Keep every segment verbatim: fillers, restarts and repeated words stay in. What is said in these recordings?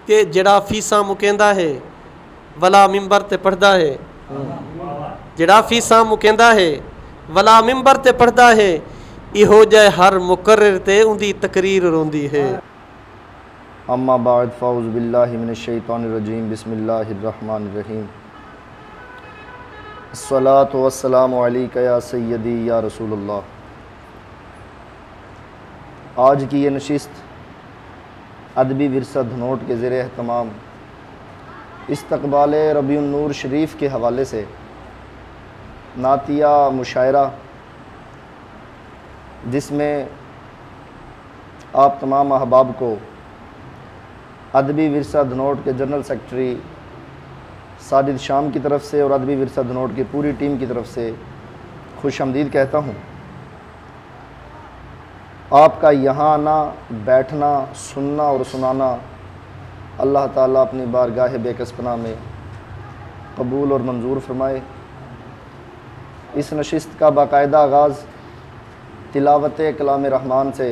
कि जिहड़ा फीसां मुकेंदा है वला मिंबर ते पढ़दा है, जिहड़ा फीसां मुकेंदा है वला मिंबर ते पढ़दा है, इहो जै हर मुकर्रर ते उंदी तकरीर रोंदी है। अम्मा बाद फ़ाउज़ बिल्लाहि मिनश शैतानिर रजीम बिस्मिल्लाहिर रहमानिर रहीम। अस्सलातु वस्सलामु अलैका या सय्यदी या रसूलुल्लाह। आज की ये नशिस्त अदबी विरसा धनोट के ज़ेर एहतमाम इस्तक़बाल रबीउन नूर शरीफ के हवाले से नातिया मुशायरा, जिसमें आप तमाम अहबाब को अदबी विरसा धनोट के जनरल सेक्रेटरी साजिद शाम की तरफ से और अदबी विरसा धनोट की पूरी टीम की तरफ से खुश आमदीद कहता हूँ। आपका यहाँ आना, बैठना, सुनना और सुनाना अल्लाह ताला अपनी बारगाह बेकसपना में कबूल और मंजूर फरमाए। इस नशिस्त का बाकायदा आगाज़ तिलावत कलाम रहमान से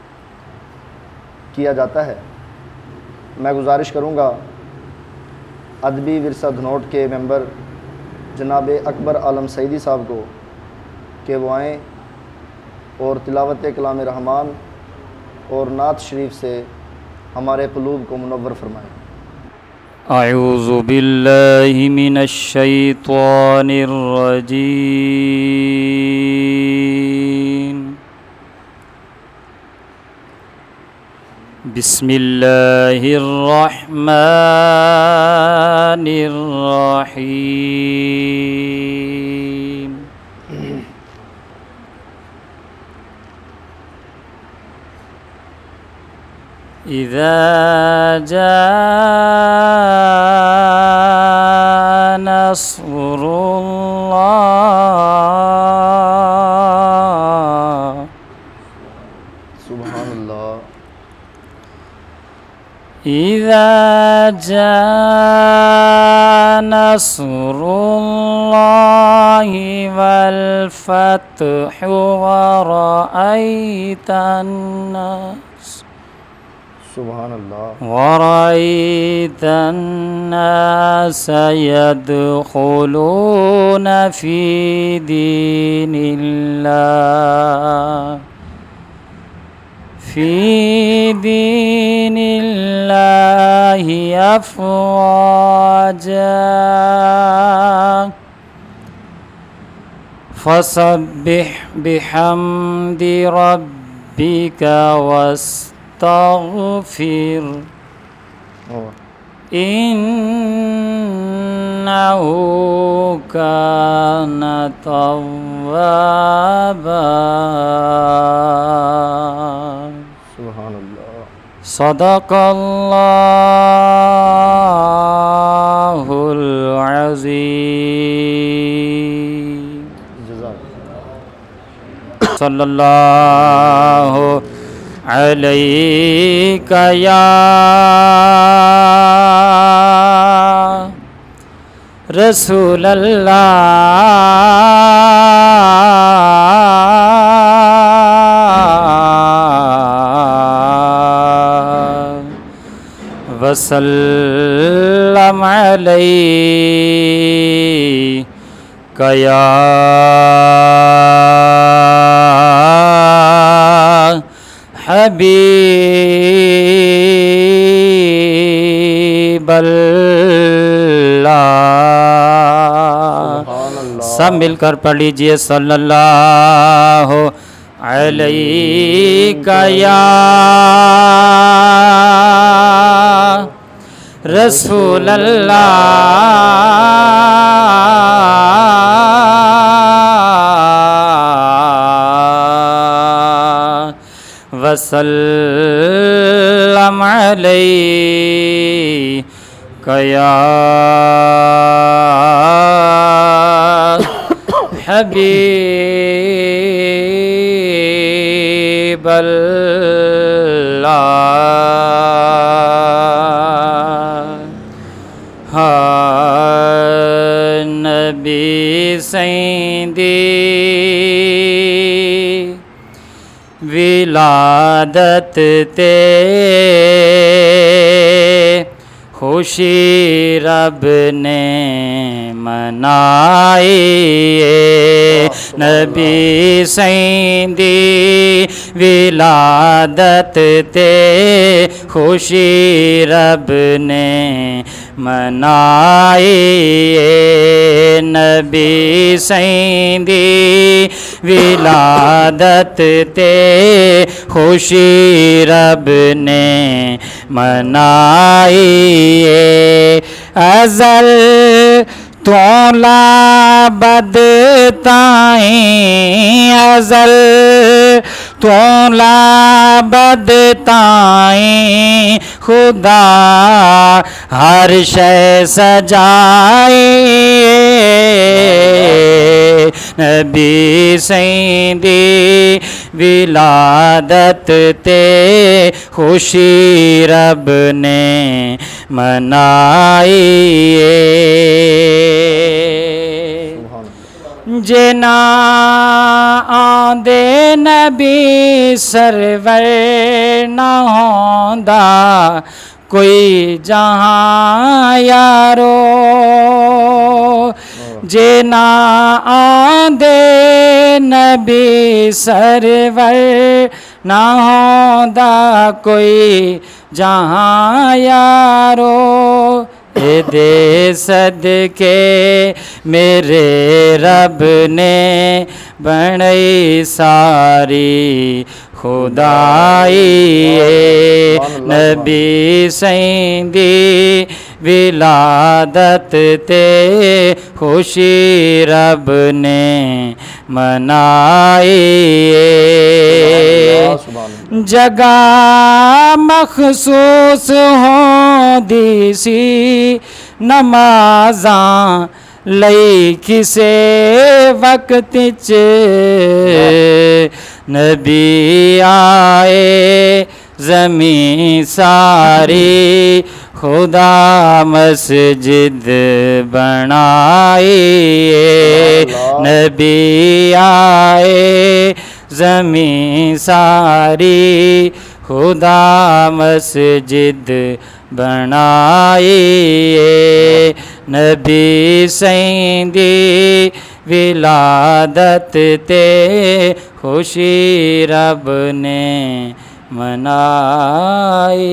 किया जाता है। मैं गुजारिश करूँगा अदबी विरसा धनोट के मेंबर जनाब अकबर आलम सईदी साहब को कि वो आएँ और तिलावत कलाम रहमान और नात शरीफ से हमारे क़ुलूब को मुनव्वर फरमाएँ। अऊज़ु बिल्लाहि मिनश शैतानिर रजीम। बिस्मिल्लाहिर रहमानिर रहीम। इज़ा जाअ नस्रुल्लाह। सुभानअल्लाह। इज़ा जाअ नस्रुल्लाहि वल फ़त्हु व रअयतन नास सुभानअल्लाह। वरअयतन नास यदखुलून फ़ी दीनिल्लाह फ़ी दीनिल्लाहि अफ़वाजा। फसब्बिह बिहम्दि रब्बिका वस्तग़फ़िर इन्नहु कान तव्वाबा। सुभानअल्लाह। सदक़ल्लाहुल अज़ीम। जज़ाकल्लाह। सल्लल्लाहु अलैका या रसूलल्लाह। वसल्लम अलैका या हबीबल्लाह। सब मिलकर पढ़ लीजिए सल्लल्लाहु अलैका या रसूलल्लाह। वसल्लम अलैका या हबीबल्लाह। हाँ नबी सैंदी विलादत ते खुशी रब ने मनाई नबी सैंदी विलादत ते खुशी रब ने मनाई नबी सैंदी विलादत ते खुशी रब ने मनाई अज़ल तोला बदताई अज़ल तोला बदताई खुदा हर शय सजाए नबी सैंदी विलादत ते खुशी रब ने मनाई जिना आंदे नबी सरवर न होंदा कोई जहां यारो जिना आंदे नबी सरवर न होंदा कोई जहां यारो दे सदके मेरे रब ने बनई सारी खुदाई नबी सैंदी विलादत ते खुशी रब ने मनाई जगह मखसूस होंदी सी नमाज़ा लई किसे वक्त च नबी आए ज़मीं सारी खुदा मस्जिद बनाई नबी आए ज़मीं सारी खुदा मस्जिद बनाई नबी सैंदी विलादत ते खुशी रब ने मनाई।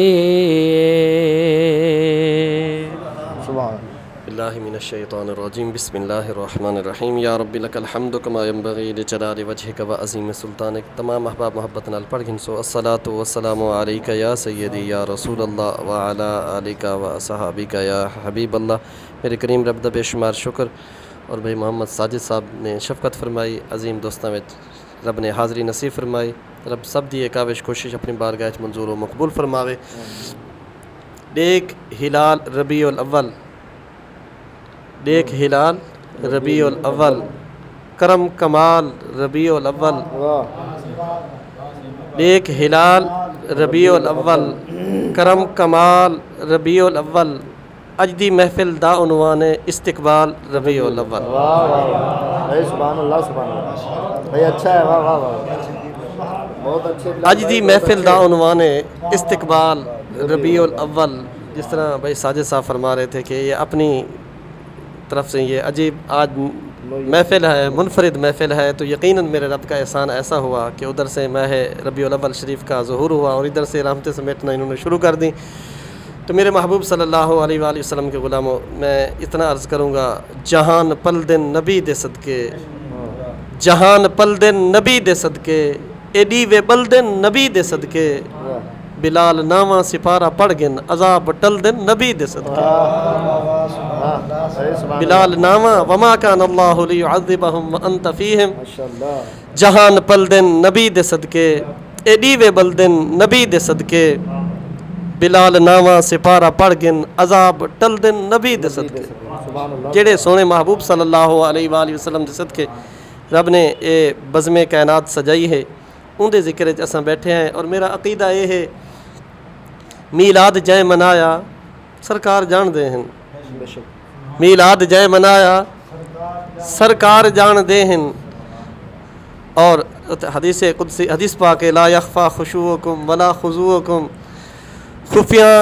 बिस्मिल्लाहिर्रहमानिर्रहीम बिस्मिल्लाहिर्रहमानिर्रहीम या रब्बी लकल हम्दु कमा यंबगी लिजलाली वजहिका व अज़ीम सुल्तानिक। तमाम अहबाब मोहब्बत नाल पढ़ गिन सो अस्सलातु वस्सलामु अलैका या सय्यदी या रसूलल्लाह व अला आलिका व असहाबिका या हबीबल्लाह। मेरे करीम रब दा बेशुमार शुक्र और भाई मोहम्मद साजिद साहब ने शफकत फरमाई अजीम दोस्तों में रब ने हाज़री नसीब फरमाई। रब सब दी काविश कोशिश अपनी बारगाह मंजूर व मकबूल फरमावे। देख हिलाल रबीउल अव्वल देख हिलाल रबीउल अव्वल करम कमाल रबीउल अव्वल देख हिलाल रबीउल अव्वल करम कमाल रबीउल अव्वल अज दी महफिल दा उन्वान इस्तिकबाल रबीउल अव्वल। अज दी महफिल दा उन्वान इस्तिकबाल रबीउल अव्वल। जिस तरह भाई साजिद साहब फरमा रहे थे कि ये अपनी तरफ से ये अजीब आज महफिल है, मुनफरिद महफिल है, तो यकीनन मेरे रब का एहसान ऐसा हुआ कि उधर से माह रबीउल अव्वल शरीफ का ज़ुहूर हुआ और इधर से रहमतें समेटना इन्होंने शुरू कर दी। तो मेरे महबूब सल्लल्लाहु अलैहि वसल्लम के ग़ुलामों, मैं इतना अर्ज़ करूँगा, जहान पल दिन नबी दे सदके, जहान पल दिन नबी दे सदके, एडी वे बल दिन नबी दे सदके, बिलाल नामा सिपारा पढ़ गिन अजाब टल दिन नबी दे सदके। बिलाल नामा वमा कान अल्लाहु लियुअज़्ज़िबहुम व अंत फ़ीहिम, जहान पल दिन नबी दे सदके, एडी वे बल दिन नबी दे सदके, बिलाल नावा सिपारा पढ़ गिन अजाब टल दिन नबी दे सदके। जेड़े सोने महबूब सल्लल्लाहु अलैहि वसल्लम दे सदके रब ने ये बज़्मे कायनात सजाई है, उनके जिक्र च असां बैठे हैं। और मेरा अकीदा ये है, मीलाद जय मनाया सरकार जान दे हैं, मीलाद जय मनाया सरकार जान दे हैं। और हदीस कुदसी हदीस पाक ला यख्फा खुशूकुम वला खुजूकुम, खुफिया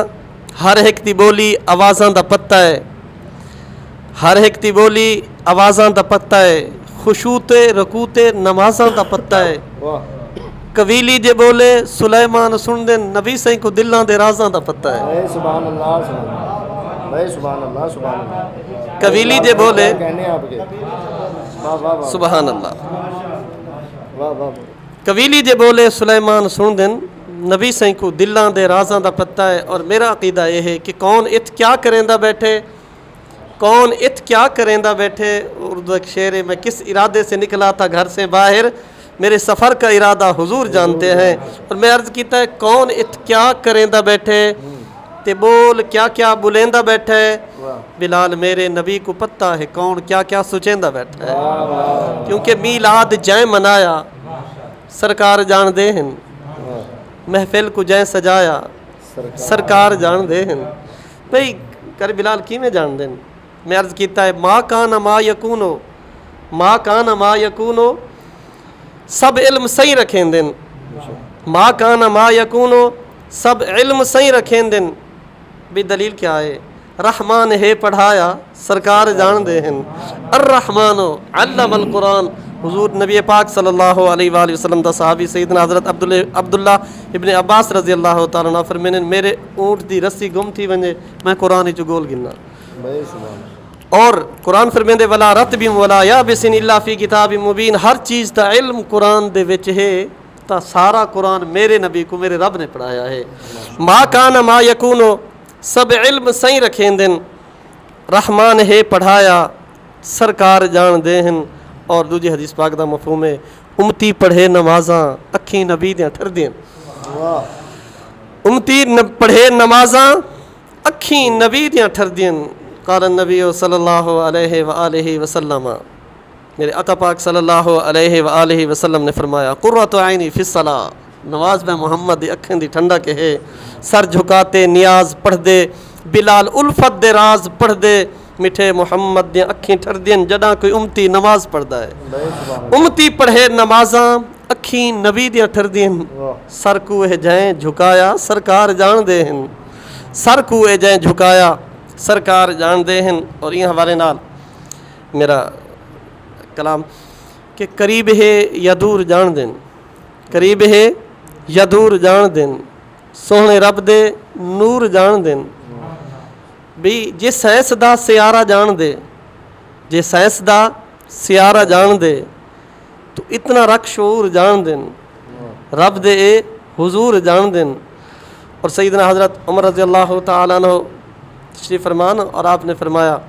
हर एक दी बोली आवाज़ां दा पत्ता है, हर एक दी बोली आवाज़ां दा पत्ता है, खुशूते रकूते नमाज़ां दा पत्ता है। कवीली जे बोले सुलेमान सुन दे नबी सही को दिलों दे राज़ां दा पत्ता है। सुभान अल्लाह, सुभान अल्लाह, सुभान अल्लाह। कवीली जे बोले कहने आपके वाह वाह वाह, सुभान अल्लाह। वाह वाह। कवीली जे बोले सुलेमान सुन दिन नबी सही को दिलों दे राज़ां दा पत्ता है। और मेरा अकीदा यह है कि कौन इत क्या करेंदा बैठे, कौन इत क्या करेंदा बैठे। उर्दू एक शेर है, मैं किस इरादे से निकला था घर से बाहर, मेरे सफ़र का इरादा हुजूर जानते हैं। और मैं अर्ज़ कीता है कौन इत क्या करेंदा बैठे ते बोल क्या क्या बुलेंदा बैठा है। बिलाल मेरे नबी को पता है कौन क्या क्या सोचेंदा बैठा है, क्योंकि मीलाद जै मनाया सरकार जान दे हैं, महफिल को जै सजाया सरकार जान दे हैं। भाई कर बिलाल कि में जान देन। मैं अर्ज़ कीता है माँ कान मा यकूनो, माँ कान मा यकूनो, सब इल्म सही रखें दिन। माँ कान मा यकूनो, सब इल्म सही रखें दिन। भी दलील क्या है, रहमान है पढ़ाया सरकार जान दे हैं। अर रहमानो अल्लमल कुरान, हुजूर नबी पाक सल्लल्लाहु अलैहि वसल्लम दा सहाबी सैयदना हज़रत अब्दुल्ला अब्दुल्ला इब्ने अब्बास रज़ी अल्लाह तआला अन्हु फरमाने मेरे ऊँट दी रस्सी गुम थी वने मैं कुरान च गोल गिनना। और कुरान फरमांदे वला रतबिम वला याबिसिन इल्ला फी किताबिम मुबीन, हर चीज़ दा इल्म कुरान दे विच है। ता सारा कुरान मेरे नबी को मेरे रब ने पढ़ाया है। मा कान मा यकूनो, सब इल्म सही रखें दिन। रहमान है पढ़ाया सरकार जान दे हैं। और दूजी हदीस पाक दा मफहूम है उम्मती पढ़े नमाज़ां अखी नबी दियां ठरदियां। उम्मती न पढ़े नमाज़ां अखी नबी दियां ठरदियां। क़ाल नबी सल्लल्लाहु अलैहि व आलिहि वसल्लम, मेरे आका पाक सल्लल्लाहु अलैहि व आलिहि वसल्लम ने फरमाया कुर्रतु ऐनी फ़िस सलाह, नमाज में मोहम्मद दी अखें दी ठंडा के है। सर झुकाते नियाज पढ़ दे, बिलाल उल्फत दे राज पढ़ दे, मिठे मोहम्मद दी अखीं ठरदियन जदा कोई उम्मती नमाज पढ़दा है। उम्मती पढ़े नमाज़ां अखीं नबी दियां ठरदियन। सर को ए जाए झुकाया सरकार जान दे हैं, सर को ए जाए झुकाया सरकार जान दे हैं। और ये हवाले नाल मेरा कलाम के करीब है या दूर जान देन, करीब है या दूर जान देन, सोहने रब दे नूर जान देन। भी जे साइंस दा सियारा जान दे, जे साइंस दा सियारा जान दे तो इतना रख शूर जान देन, रब दे ए हुजूर जान देन। और सैयदना हज़रत उमर रज़ी अल्लाह तआला अन्हु तशरीफ़ फरमान, और आपने फरमाया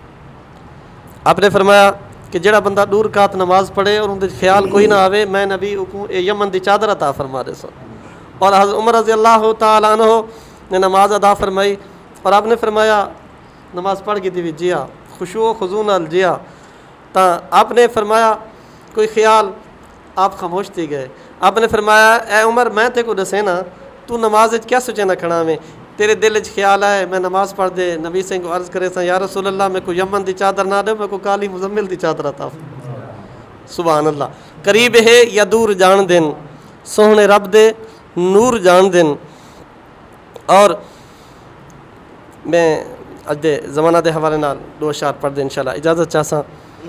आपने फरमाया कि जेड़ा बंदा दूर कात नमाज पढ़े और उनके ख्याल कोई ना आवे, मैं नबी को यमन दी चादर अता फरमा दे सो। और हज़रत उमर रज़ी अल्लाह तआला अन्हु ने नमाज अदा फरमाई और आपने फरमाया नमाज पढ़ के दी जिया खुशू खुजू नाल जिया। ता आपने फरमाया कोई ख्याल, आप खामोश थी गए। आपने फरमाया ए उमर मैं ते को दसे ना तू नमाज क्या सोचे ना खड़ा में, तेरे दिल च ख्याल आए मैं नमाज पढ़ दे, नबी सिंह को अर्ज़ करे सा या रसूल अल्लाह मैं को यमन दी चादर ना दे, मैं को काली मुजम्मिल दी चादर अता। सुभान अल्लाह। करीब है या दूर जान देन, सोहने रब दे नूर जान देन। और मैं अज दे ज़माना दे हवाले नाल दो अशार पढ़ दे इंशाअल्लाह इजाज़त चाहसा।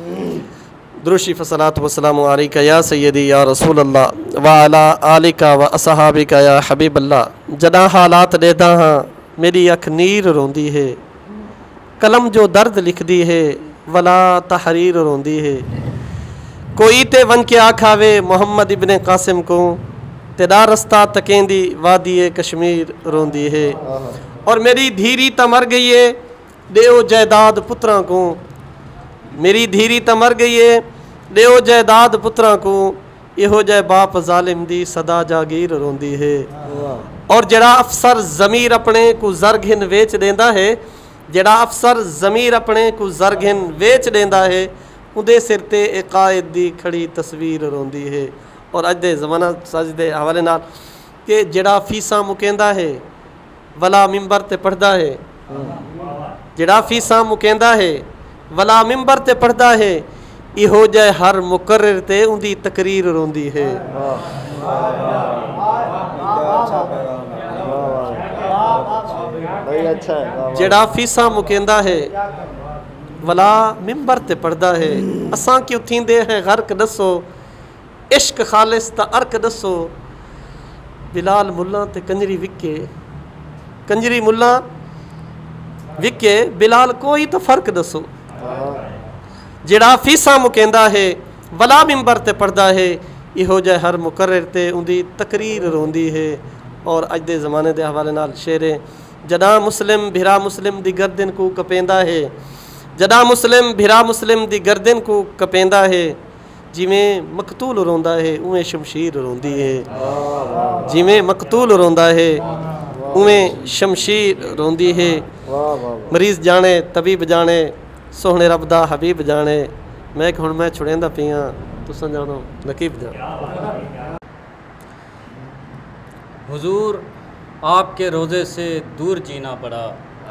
दुरूशी फसलात वसलामु अलैका या सय्यदी या रसूल अल्लाह व अला आलिका व असहाबिका या हबीब अल्लाह। जदा हालात देदा हाँ मेरी अख नीर रोंदी है, कलम जो दर्द लिखदी है वला तहरीर रोंदी है। कोई ते वन के आखावे मोहम्मद इब्ने कासिम को, तेरा रस्ता तकेंदी वादी कश्मीर रोंदी है। और मेरी धीरी त मर गई है देओ जायदाद पुत्रा को, मेरी धीरी त मर गई है देओ जायदाद पुत्रा को, इहो जय बाप जालिम दी सदा जागीर रोंदी है। और जड़ा अफसर ज़मीर अपने को जरघिन वेच देंदा है, जड़ा अफसर ज़मीर अपने को जरघिन वेच देंदा है, उदे सिर ते ए कायद दी खड़ी तस्वीर रोंदी है। और अज दे ज़माना सज दे हवाले नाल कि जड़ा फीसा मुकेंदा है वला मिंबर ते पढ़दा है, जड़ा फीसा मुकेंदा है वला मिंबर ते पढ़दा है, इहो जय हर मुकर्रर ते उंदी तकरीर रोंदी है। बड़ी अच्छा है, वाह, वाह। ਜਿਹੜਾ ਫੀਸਾਂ ਮੁਕੇਂਦਾ ਹੈ ਵਲਾ ਮਿੰਬਰ ਤੇ ਪੜਦਾ ਹੈ ਅਸਾਂ ਕਿਉਂ ਥੀਂਦੇ ਹੈ ਗਰਕ ਦੱਸੋ ਇਸ਼ਕ ਖਾਲਿਸ ਤਾਂ ਅਰਕ ਦੱਸੋ ਬਿਲਾਲ ਮੁੱਲਾ ਤੇ ਕੰਜਰੀ ਵਿਕੇ ਕੰਜਰੀ ਮੁੱਲਾ ਵਿਕੇ ਬਿਲਾਲ ਕੋਈ ਤਾਂ ਫਰਕ ਦੱਸੋ ਜਿਹੜਾ ਫੀਸਾਂ ਮੁਕੇਂਦਾ ਹੈ ਵਲਾ ਮਿੰਬਰ ਤੇ ਪੜਦਾ ਹੈ ਇਹੋ ਜਿਹਾ ਹਰ ਮੁਕਰਰ ਤੇ ਉਹਦੀ ਤਕਰੀਰ ਰੋਂਦੀ ਹੈ और अज के ज़माने के हवाले नाल शेर है जदा मुस्लिम भिरा मुस्लिम दी गर्दन को कपेंदा है जदा मुस्लिम भिरा मुस्लिम दी गर्दन को कपेंदा है जिमें मकतूल रोंदा है उमें शमशीर रोंदी है जिमें मकतूल रोंदा है उमें शमशीर रोंदी है मरीज़ जाने तबीब जाने सोहने रब दा हबीब जाने मैं हुण मैं छुड़ेंदा पिया तुसां जानो नकीब जानो हुजूर आपके रोज़े से दूर जीना पड़ा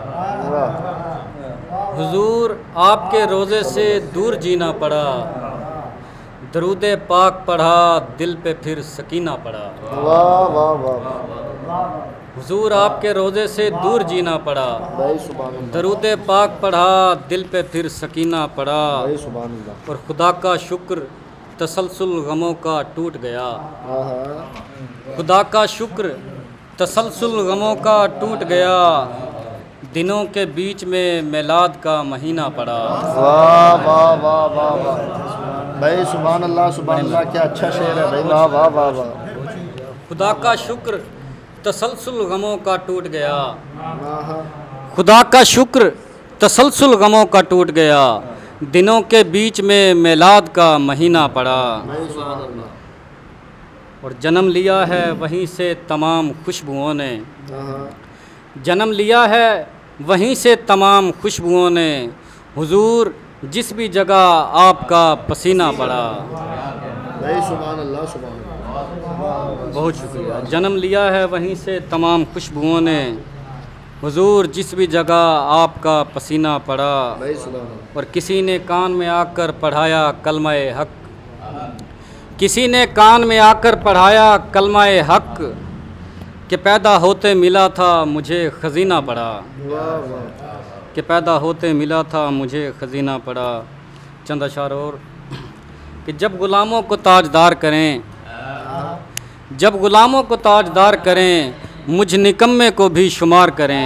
हुजूर आपके रोज़े से दूर जीना पड़ा दरूद पाक पढ़ा दिल पे फिर सकीना पड़ा वाह वाह वाह हुजूर आपके रोज़े से दूर जीना पड़ा दरूद पाक पढ़ा दिल पे फिर सकीना पड़ा और खुदा का शुक्र तसलसल गमों का टूट गया खुदा का शुक्र तसलसल गमों का टूट गया दिनों के बीच में मिलाद का महीना पड़ा वाह वाह वाह वाह वाह भाई सुभान अल्लाह सुभान अल्लाह क्या अच्छा शेर है भाई वाह वाह वाह वाह खुदा का शुक्र तसलसल गमों का टूट गया खुदा का शुक्र तसलसल गमों का टूट गया दिनों के बीच में मिलाद का महीना पड़ा और जन्म लिया है वहीं से तमाम खुशबुओं ने जन्म लिया है वहीं से तमाम खुशबुओं ने हुजूर जिस भी जगह आपका पसीना पड़ा सुभान अल्लाह सुभान अल्लाह बहुत शुक्रिया जन्म लिया है वहीं से तमाम खुशबुओं ने हुजूर जिस भी जगह आपका पसीना पड़ा और किसी ने कान में आकर पढ़ाया कलमा-ए हक किसी ने कान में आकर पढ़ाया कलमा-ए हक कि पैदा होते मिला था मुझे खजीना पड़ा कि पैदा होते मिला था मुझे खजीना पड़ा चंद अशार और कि जब गुलामों को ताजदार करें जब गुलामों को ताजदार करें मुझ निकम्मे को भी शुमार करें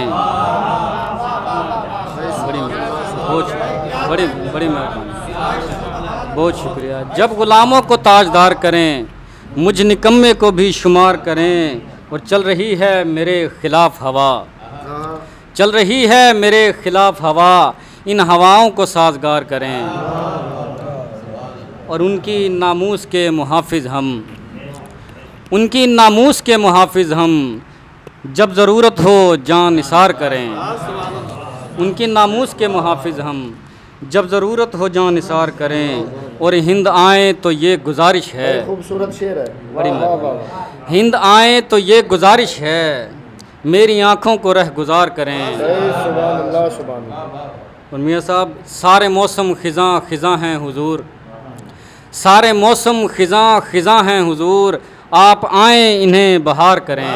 बड़ी बहुत बड़ी बड़ी मेहरबानी बहुत शुक्रिया जब गुलामों को ताजदार करें मुझ निकम्मे को भी शुमार करें और चल रही है मेरे ख़िलाफ़ हवा चल रही है मेरे ख़िलाफ़ हवा इन हवाओं को साजगार करें और उनकी नामूस के मुहाफ़िज़ हम उनकी नामूस के मुहाफ़िज़ हम जब ज़रूरत हो जान निसार करें उनकी नामूस के मुहाफ़िज़ हम जब ज़रूरत हो जान निसार करें और हिंद आए तो ये गुजारिश है खूबसूरत शेर है बड़ी मेहरबानी हिंद आए तो ये गुजारिश है मेरी आँखों को रह गुजार करें सुभान अल्लाह सुभान अल्लाह और मियाँ साहब सारे मौसम ख़िज़ां ख़िज़ां हैं हुजूर सारे मौसम ख़िज़ां ख़िज़ां हैं हुजूर आप आएँ इन्हें बहार करें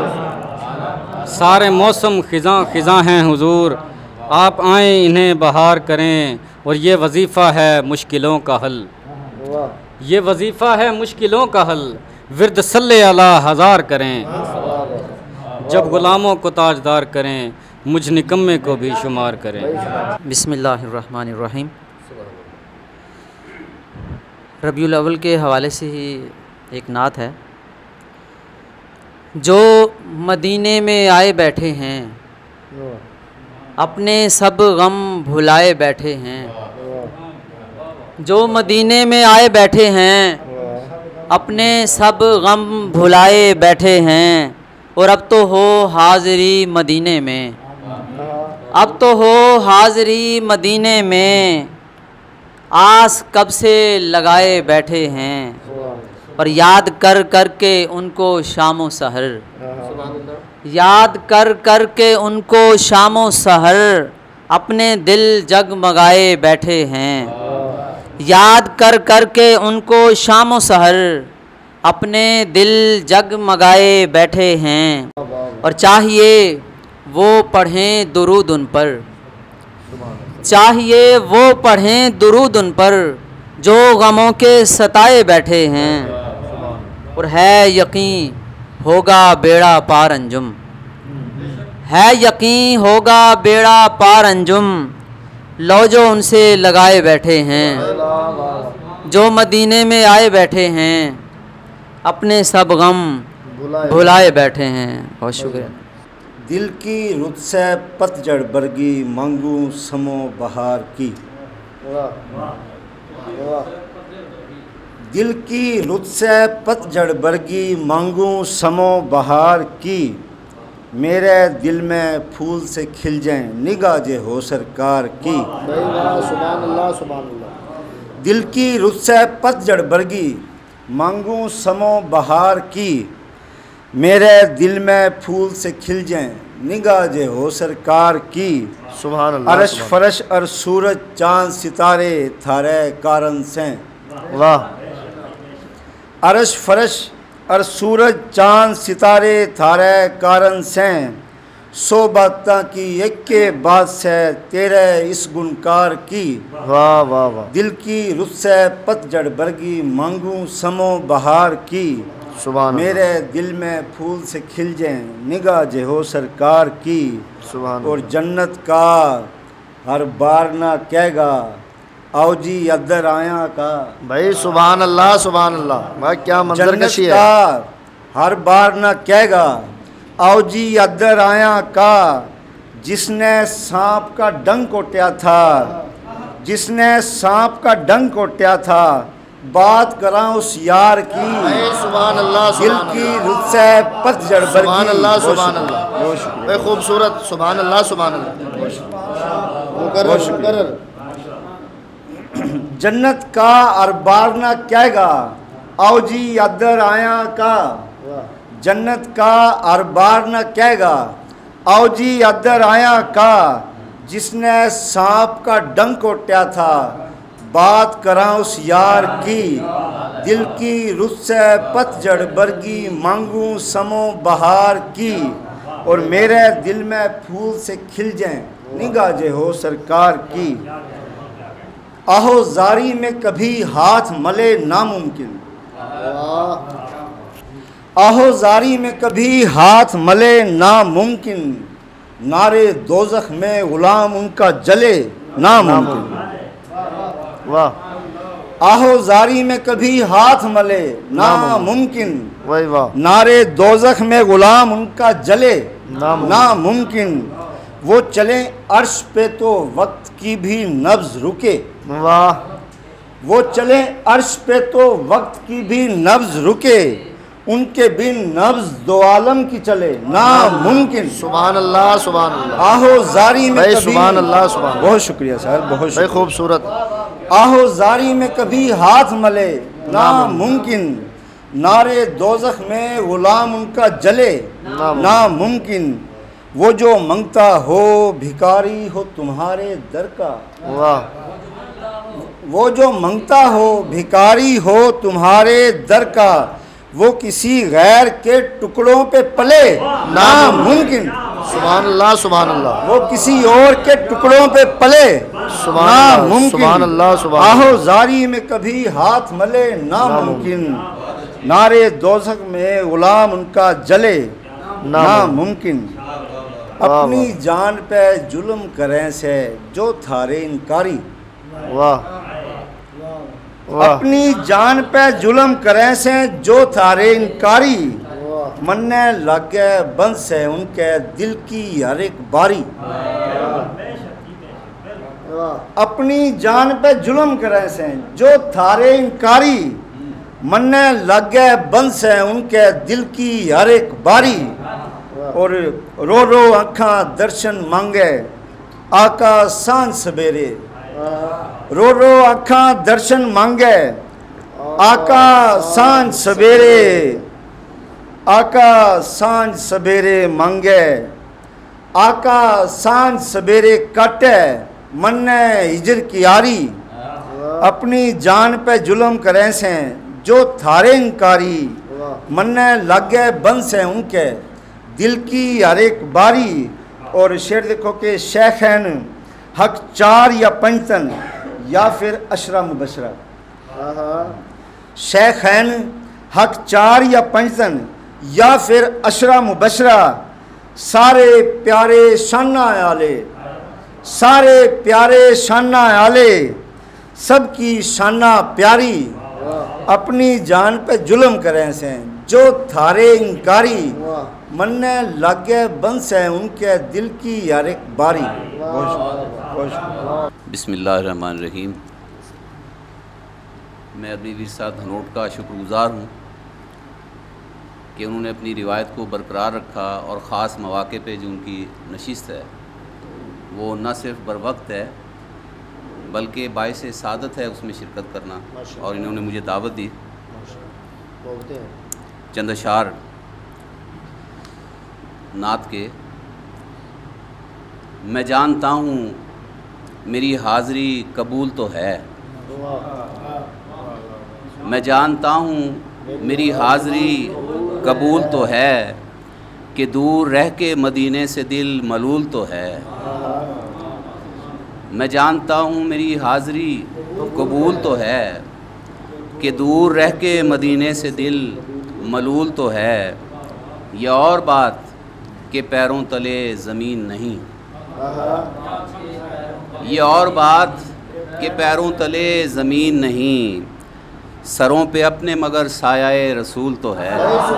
सारे मौसम ख़िज़ां ख़िज़ां हैं हुजूर आप आएँ इन्हें बहार करें और ये वजीफ़ा है मुश्किलों का हल ये वजीफ़ा है मुश्किलों का हल विर्द सल्ले अला हज़ार करें जब गुलामों को ताजदार करें मुझ निकम्मे को भी शुमार करें बिस्मिल्लाहिर्रहमानिर्रहीम रबीउल अव्वल के हवाले से ही एक नात है। जो मदीने में आए बैठे हैं अपने सब गम भुलाए बैठे हैं जो मदीने में आए बैठे हैं अपने सब गम भुलाए बैठे हैं और अब तो हो हाज़िरी मदीने में अब तो हो हाज़िरी मदीने में आस कब से लगाए बैठे हैं और याद कर कर के उनको शामो सहर याद कर कर के उनको शामो सहर अपने दिल जगमगाए बैठे हैं याद कर कर के उनको शामो सहर अपने दिल जगमगाए बैठे हैं और चाहिए वो पढ़ें दुरूद उन पर, चाहिए वो पढ़ें दुरूद उन पर जो गमों के सताए बैठे हैं। और है यकीन होगा बेड़ा पार अंजुम, है यकीन होगा बेड़ा पार अंजुम, लो जो उनसे लगाए बैठे हैं, जो मदीने में आए बैठे हैं, अपने सब गम भुलाए बैठे हैं। बहुत शुक्रिया। दिल की रुत से पतझड़ बरगी मांगू समो बहार की, दिल की रुत से पतझड़ बरगी मांगू समो बहार की, मेरे दिल में फूल से खिल जाएं निगाह जे हो सरकार की। सुभान अल्लाह सुभान अल्लाह। दिल की रुत से पतझड़ बरगी मांगू समो बहार की, मेरे दिल में फूल से खिल जाएं निगाह जे हो सरकार की। सुभान अल्लाह। अरश फरश और सूरज चांद सितारे थारे कारण से, वाह। अरश फरश और सूरज चांद सितारे थारे कारण से, सौ बातां की एक के बाद से तेरे इस गुनकार की। वाह वाह वाह। दिल की रुत से पतझड़ बरगी मांगू समो बहार की, सुभान मेरे दिल में फूल से खिल जाएं निगाह जे हो सरकार की। सुभान। और जन्नत का हर बार ना कहेगा आओ जी अदर आया का, भाई सुभान अल्लाह सुभान अल्लाह। भाई क्या मंजर जन्नत कशी है। का हर बार ना कहेगा आओ जी अदर आया का, जिसने सांप का डंक कोट्या था, जिसने सांप का डंक कोट्या था, बात करा उस यार की। सुभान अल्लाह। दिल की रुत से पतझड़ बरगी। सुभान अल्लाह सुभान अल्लाह। भाई खूबसूरत। सुभान अल्लाह सुभान अल्लाह। जन्नत का अरबार ना कहेगा आओ जी अदर आया का, जन्नत का अरबार ना कहेगा आओ जी अदर आया का, जिसने सांप का डंक कोट्या था, बात करा उस यार की। दिल की रुत से पतझड़ बरगी मांगू समो बहार की, और मेरे दिल में फूल से खिल जाएं निगाह जे हो सरकार की। आहो जारी में कभी हाथ मले नामुमकिन, आहो जारी में कभी हाथ मले नामुमकिन, नारे दोजख में गुलाम उनका जले नामुमकिन। वाह। आहो जारी में कभी हाथ मले नामुमकिन, वही वाह। नारे दोजख में गुलाम उनका जले नामुमकिन। नामुमकिन, वो चले अर्श पे तो वक्त की भी नब्ज रुके, वाह। वो चले अर्श पे तो वक्त की भी नब्ज रुके, उनके बिन नब्ज दो आलम की चले नामुमकिन। सुभान अल्लाह सुभान अल्लाह। आहो जारी में भाई कभी सुभान अल्लाह सुभान। बहुत शुक्रिया सर, बहुत भाई शुक्रिया। खूबसूरत। आहो जारी में कभी हाथ मले नामुमकिन, नारे दोजख में गुलाम उनका जले नामुमकिन, वो जो मंगता हो भिखारी हो तुम्हारे दर का, वाह। वो जो मंगता हो भिखारी हो तुम्हारे दर का, वो किसी गैर के टुकड़ों पे पले नामुमकिन। सुभान अल्लाह सुभान अल्लाह। वो किसी और के टुकड़ों पे पले सुभान सुभान अल्लाह सुभान। आहो जारी में कभी हाथ मले नामुमकिन, नारे दोजख में गुलाम उनका जले नामुमकिन। अपनी जान पे जुल्म करें से जो थारे इनकारी, वाह। अपनी जान पे जुल्म करें से जो थारे इनकारी, मन्ने लागे बंद से उनके दिल की हर एक बारी। अपनी जान पे जुल्म करें से जो थारे इनकारी, मन्ने लागे बंद से उनके दिल की हर एक बारी। और रो रो अखा दर्शन मांगे आका सांझ सवेरे, रो रो अखा दर्शन मांगे आका सांझ सवेरे, आका सांझ सवेरे मांगे, आका सांझ सवेरे काटे मन्ने हिजर की यारी। अपनी जान पे जुल्म करें से जो थारे इनकारी, मन्ने लागे बंद से उनके दिल की हर एक बारी। और शेर देखो कि शेखैन हक चार या पंचतन या फिर अशरा मुबशरा। शेखैन हक चार या पंचतन या फिर अशरा मुबशरा, सारे प्यारे शाना आले, सारे प्यारे शाना आले, सबकी शाना प्यारी, अपनी जान पे जुल्म करें से, जो थारे इनकारी, मन्ने लागे बंस है उनके दिल की यार एक बारी। बिस्मिल्लाहिर्रहमानिर्रहीम। मैं अपनी विरसा धनोट का शुक्रगुज़ार हूँ कि उन्होंने अपनी रिवायत को बरकरार रखा और ख़ास मौक़े पे जो उनकी नशिस्त है वो न सिर्फ बर वक्त है बल्कि बाइस सादत है उसमें शिरकत करना, और इन्होंने मुझे दावत दी। चंद अशार नात के। मैं जानता हूँ मेरी हाज़री कबूल तो है, मैं जानता हूँ मेरी हाज़री कबूल तो है, कि दूर रह के मदीने से दिल मलूल तो है। मैं जानता हूँ मेरी हाज़री कबूल तो है, कि दूर रह के मदीने से दिल मलूल तो है। ये और बात के पैरों तले ज़मीन नहीं, ये और बात के पैरों तले ज़मीन नहीं, सरों पे अपने मगर साया रसूल तो है।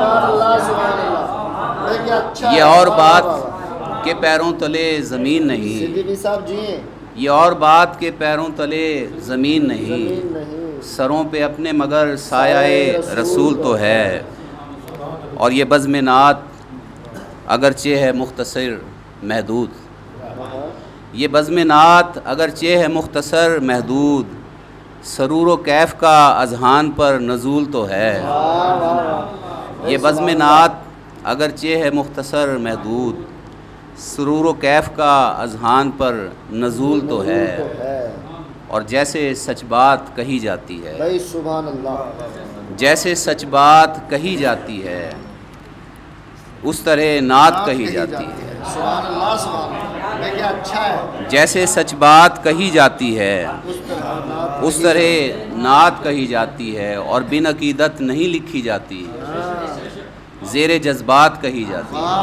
ये और बात के पैरों तले ज़मीन नहीं, ये और बात के पैरों तले ज़मीन नहीं, सरों पे अपने मगर साया रसूल तो है। और ये बज़्म नात अगरचे है मुख्तसर महदूद, ये बज़्म नात अगरचे है मुख्तसर महदूद, सरूर व कैफ़ का अज़हान पर नज़ूल तो है। ये बज़्म नात अगरचे है मुख्तसर महदूद, सरूर व कैफ़ का अज़हान पर नज़ूल तो है। और जैसे सच बात कही जाती है, सुभान अल्लाह, जैसे सच बात कही जाती है उस तरह नात कही जाती है। सुभान अल्लाह, सुभान अल्लाह, क्या अच्छा है। जैसे सच बात कही जाती है उस तरह नात कही जाती है, और बिन अकीदत नहीं लिखी जाती, ज़ेरे जज्बात कही जाती है,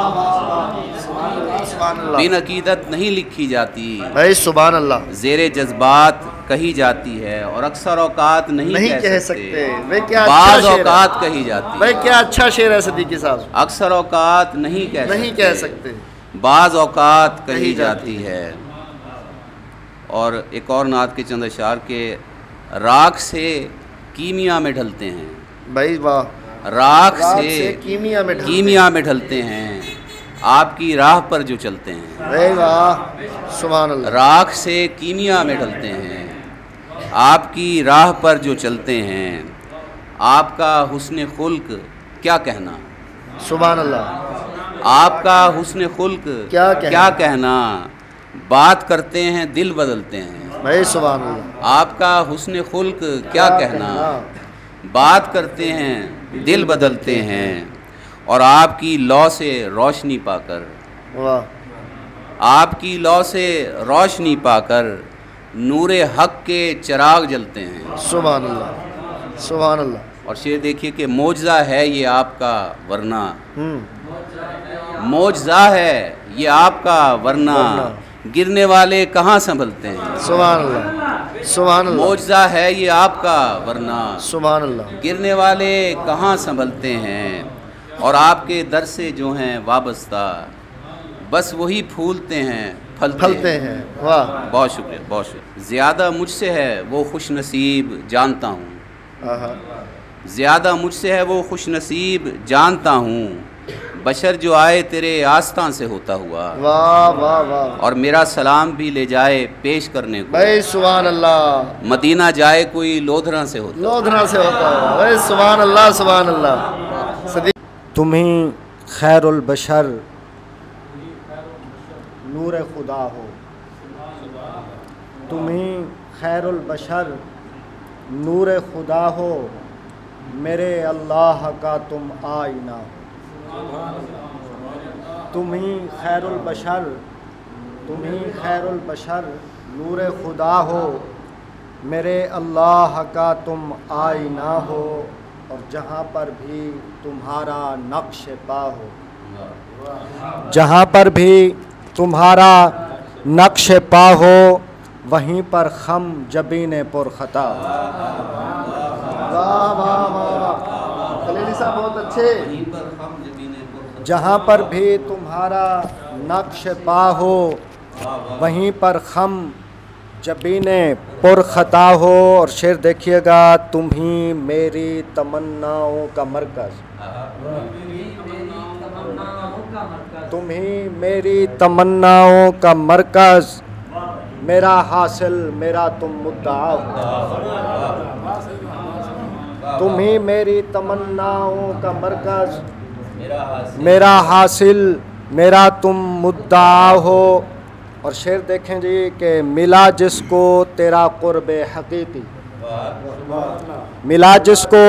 बिन अकीदत नहीं लिखी जाती भाई सुभान अल्लाह, ज़ेरे जज्बात कही जाती है, और अक्सर औकात नहीं, नहीं कह, कह सकते, सकते। वे क्या बाज़ अच्छा शेर औकात है। कही जाती भाई है, क्या अच्छा शेर है सिद्दीकी साहब, अक्सर औकात नहीं कह नहीं सकते, कह सकते, बाज़ औकात कही कही जाती जाती है। और एक और नात के चंद अशार के, राख से कीमिया में ढलते हैं, भाई वाह, राख राख से से कीमिया में ढलते कीमिया में ढलते हैं, आपकी राह पर जो चलते हैं। भाई वाह, सुभान अल्लाह, राख से कीमिया में ढलते हैं, आपकी राह पर जो चलते हैं, आपका हुस्न खुल्क क्या कहना, सुभान अल्लाह, आपका हुस्न खुल्क क्या कहना, क्या कहना, बात करते हैं दिल बदलते हैं। भाई सुभान अल्लाह, आपका हुस्न खुल्क क्या कहना, बात करते हैं दिल बदलते हैं, और आपकी लौ से रोशनी पाकर, वाह, आपकी लौ से रोशनी पाकर नूरे हक के चिराग जलते हैं। सुभान अल्लाह, सुभान अल्लाह। और शेर देखिए कि मौजज़ा है ये आपका वरना, हम्म, मौजज़ा है ये आपका वरना, गिरने वाले कहाँ संभलते हैं। सुभान अल्लाह, सुभान अल्लाह, मौजज़ा है ये आपका वरना, सुभान अल्लाह, गिरने वाले कहाँ संभलते हैं, और आपके दर से जो हैं वाबस्ता, बस वही फूलते हैं फलते, फलते हैं। वाह, बहुत शुक्रिया, बहुत शुक्रिया। ज़्यादा मुझसे है वो खुश नसीब जानता हूँ, आहा, ज़्यादा मुझसे है वो खुश नसीब जानता हूँ, बशर जो आए तेरे आस्तां से होता हुआ, वाह वाह वाह, और मेरा सलाम भी ले जाए पेश करने को, भाई सुभान अल्लाह, मदीना जाए कोई लोधरा से होता। लोधना से होता है, भाई सुभान अल्लाह, सुभान अल्लाह। सदी तुम्ही खैरुल बशर नूर खुदा हो, तुम्ही खैरुल बशर नूर खुदा हो, मेरे अल्लाह का तुम आईना हो। तुम ही खैरुल बशर तुम ही खैरुल बशर नूर खुदा हो, मेरे अल्लाह का तुम आईना हो, और जहाँ पर भी तुम्हारा नक्श पा हो, जहाँ पर भी तुम्हारा नक्श पा हो, वहीं पर खम जबीन पुरखता। वाह वाह वाह खलीली साहब बहुत अच्छे। जहाँ पर भी तुम्हारा नक्श पा हो, वहीं पर खम जबीने पुरखता हो। और शेर देखिएगा, तुम ही मेरी तमन्नाओं का मरकज़, तुम ही मेरी तमन्नाओं का मरकज़, मेरा हासिल मेरा तुम मुद्दा हो। तुम ही मेरी तमन्नाओं का मरकज़, मेरा हासिल मेरा तुम मुद्दा हो। और शेर देखें जी कि मिला जिसको तेरा कुर्ब हकीकी, मिला जिसको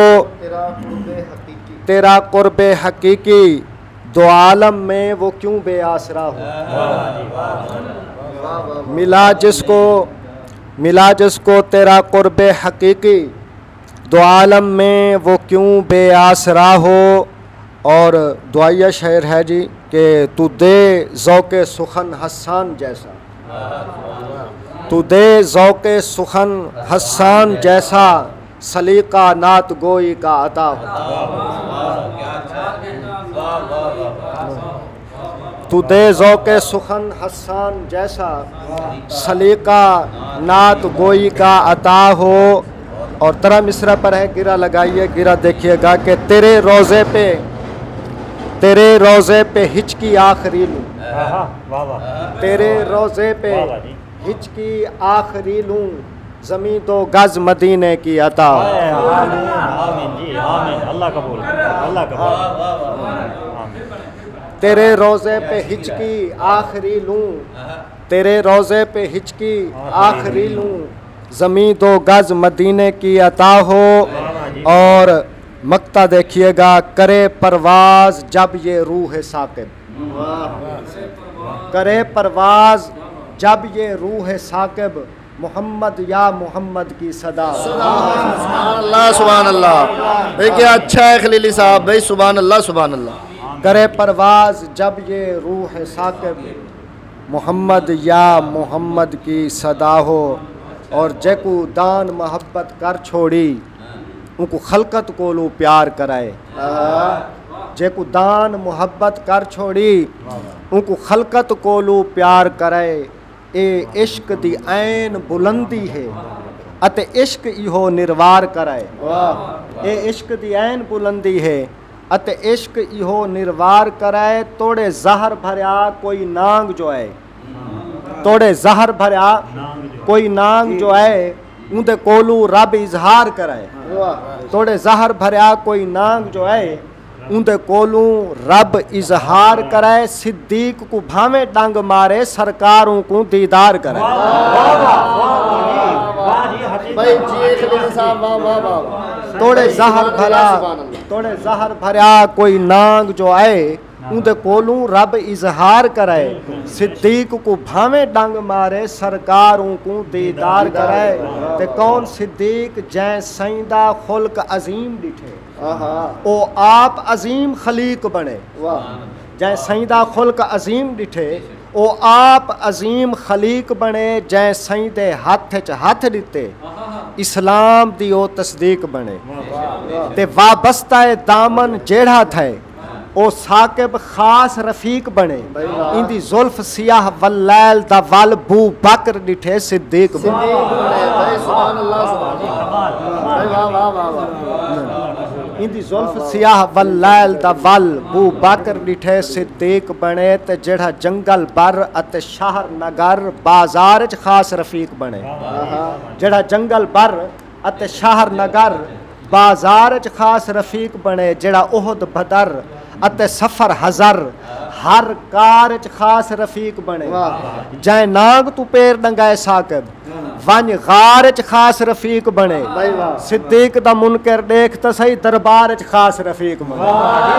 तेरा कुर्ब हकीकी, दो आलम में वो क्यों बेआसरा हो। मिला जिसको मिला जिसको तेरा कुर्ब हकीकी, दो आलम में वो क्यों बेआसरा हो। और दुआया शेर है जी कि तू दे ज़ौक़े सुखन हसान जैसा, तू दे ज़ौक़े सुखन हसान जैसा, सलीका नात गोई का अता हो। तू दे ज़ौक़े सुखन हसान जैसा, सलीका नात गोई का अता हो। और तरह मिसरा पर है, गिरा लगाइए, गिरा देखिएगा कि तेरे रोज़े पे तेरे रोज़े पे हिचकी आखिरी लूँ, तेरे रोज़े पे हिचकी आखिरी लूँ, ज़मीं दो गज मदीने की अता। तेरे रोज़े पे हिचकी आखिरी लूँ, तेरे रोज़े पे हिचकी आखिरी लूँ, ज़मीं दो गज मदीने की अता हो। और मक्ता देखिएगा, करे परवाज़ जब ये रूह साकिब, करे परवाज़ जब ये रूह साकिब, मोहम्मद या मोहम्मद की सदा। सुभान अल्लाह सुभान अल्लाह। भाई क्या अच्छा है खलीली साहब, भाई सुभान अल्लाह सुभान अल्लाह। करे परवाज़ जब ये रूह साकिब, मोहम्मद या मोहम्मद की सदा हो। और जेकू दान मोहब्बत कर छोड़ी, उनको खलकत को लो प्यार कराए। जेकू दान मोहब्बत कर छोड़ी, उनको खलकत को लो प्यार कराए। ए इश्क दी ऐन बुलंदी है, अते इश्क इहो निर्वार कराए। ए इश्क दी ऐन बुलंदी है, अते इश्क इहो निर्वार कराए। तोड़े जहर भरिया कोई नांग जो है, तोड़े जहर भरिया कोई नांग जो है, उंदे कोलू रब इजहार कराए। तोड़े जहर भरिया कोई नांग जो है, उंदे कोलू रब इजहार कराए। सिद्दीक को भावे डंग मारे, सरकारों को दीदार कराए। तोड़े जहर भरा तोड़े जहर भरिया कोई नांग जो आए, उंदे कोलू रब इजहार कराए। सिद्दीक को भावे डंग मारे, सरकारों को दीदार कराए। ते कौन सिद्दीक जै सईदा खुल्क अजीम डिठे, ओ आप अजीम खलीक बने। जै सईदा खुल्क अजीम डिठे, ओ आप अजीम खलीक बने। जै सईदे हथ च हथ दिते, इस्लाम दी ओ तस्दीक बने। ते वाबस्ता दामन जेड़ा थे, ओ साकिब खास रफीक बने। इंदी जुल्फ सियाह वल्लैल दा वल बू बकर डिठे, सिद्दीक बने। इंदी जुल्फ सियाह वल्लैल दा वल बू बकर डिठे, सिद्दीक बने। ते जेड़ा जंगल बर अते शहर नगर बाजार च खास रफीक बने। जेड़ा जंगल बर अते शहर नगर बाजार च खास रफीक बने। जेड़ा ओहद बदर अते सफर हज़र हर कार च खास रफीक बने। जै नाग तू पैर डंगाए साकिब, वन गार च खास रफीक बने सिद्दीक दा मुनकर देख तो सही दरबार च खास रफीक बने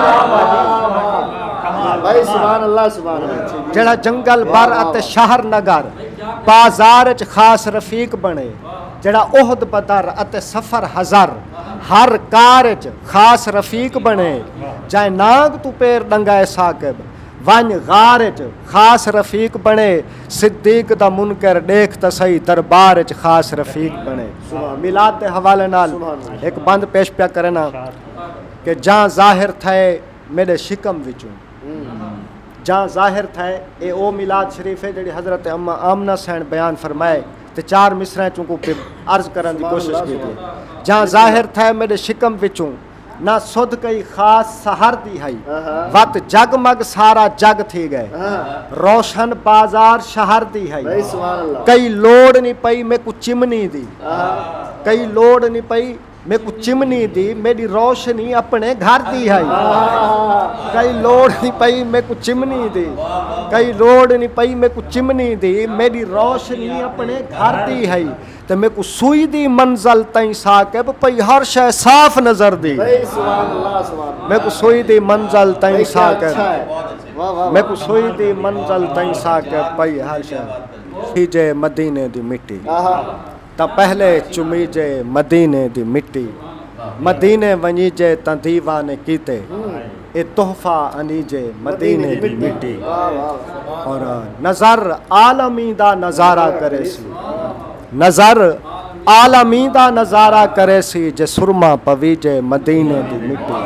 भाई सुभान अल्लाह सुभान अल्लाह। जड़ा जंगल बर अते शहर नगर बाजार च खास रफीक बने जड़ा ओहद बदर अते सफर हज़र हर कार च खास रफीक बने जाए नाग तू पैर डंगाए साकिब वन गार च खास रफीक बने सिद्दीक दा मुनकर देख तो सही दरबार च खास रफीक बने। मिलाद के हवाले नाल एक बंद पेश पिया करना कि जहाँ जाहिर थे मेरे शिकम विचों जहाँ जाहिर थे ये ओ मिलाद शरीफ है जी हज़रत अम्मा आमना सैन बयान फरमाए तो चार मिसरें चुको पे अर्ज करने की कोशिश की थी। जहाँ जाहिर थे मेरे शिकम विचों ना सुध कई खास सहर दी है वत जगमग सारा जग थी गए रोशन बाजार शहर दी है कई लोड़ नहीं पई मैं कुछ चिमनी दी कई लोड़ नहीं पई मैं कुछ चिमनी दी मेरी रोशनी अपने घर दी है कई लोड़ नहीं पई मैं कुछ चिमनी दी कई लोड़ नहीं पई मैं कुछ चिमनी दी मेरी रोशनी अपने घर दी है तो मैं को सुई दी मंजल तई साकिब पई हर शय साफ नजर दी मैं को सुई दी मंजल तई साकिब मैं को सुई दी मंजल तई साकिब पई हर शय जे मदीने दी मिट्टी त पहले चुमीजे मदीने दी मिट्टी मदीने वञीजे त दीवाने कीते ए तोहफा अनीजे मदीने दी मिट्टी और नजर आलमी दा नजारा करे सी नजर आलमी दा नजारा करे सी जे सुरमा पवीजे मदीने दी मिट्टी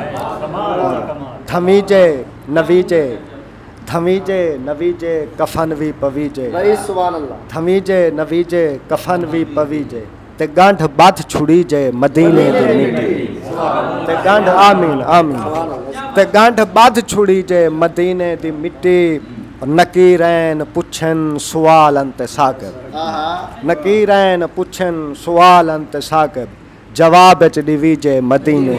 थमीजे नवीजे थमीजे नवीजे कफन भी पवीजे थमीजे नवीजे कफन भी पवीजे ते गांठ बाथ छुड़ी जे मदीने दी मिट्टी ते गांठ आमीन आमीन ते गांठ बाथ छुड़ी जे मदीने दी मिट्टी नकीरैन पुछन सवाल अंत साकिब नकीरैन पुछन सवाल अंत साकिब जवाब च दिवीजे मदीने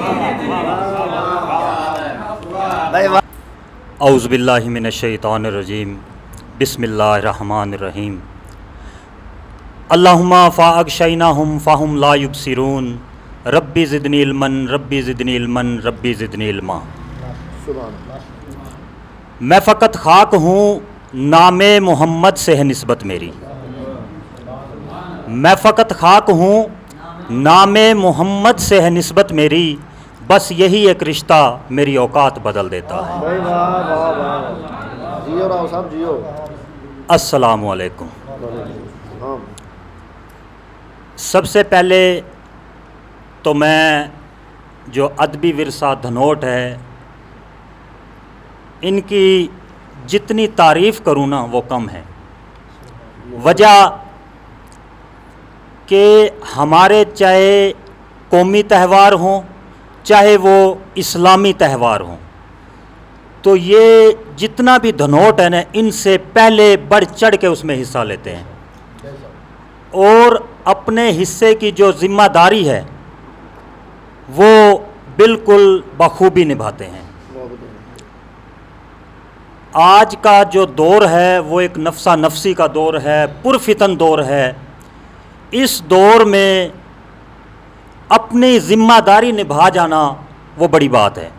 औज़ु बिल्लाहि मिनश शैतानिर रजीम बिस्मिल्लाहिर रहमानिर रहीम अल्लाहुम्मा फ़अग़शयनाहुम फ़हुम ला युबसिरून रब्बी ज़िदनी इल्मन रब्बी ज़िदनी इल्मन रब्बी ज़िदनी इल्मा। मैं फ़कत खाक हूँ नामे मोहम्मद से है निस्बत मेरी मैं फ़कत खाक हूँ नामे मोहम्मद से है निस्बत मेरी बस यही एक रिश्ता मेरी औकात बदल देता है। अस्सलामु अलैकुम। सबसे पहले तो मैं जो अदबी विरसा धनोट है इनकी जितनी तारीफ़ करूँ ना वो कम है। वजह कि हमारे चाहे कौमी त्यौहार हों चाहे वो इस्लामी त्यौहार हों तो ये जितना भी धनोट है ना इनसे पहले बढ़ चढ़ के उसमें हिस्सा लेते हैं और अपने हिस्से की जो ज़िम्मेदारी है वो बिल्कुल बखूबी निभाते हैं। आज का जो दौर है वो एक नफ्सा नफसी का दौर है, पुरफितन दौर है। इस दौर में अपनी ज़िम्मेदारी निभा जाना वो बड़ी बात है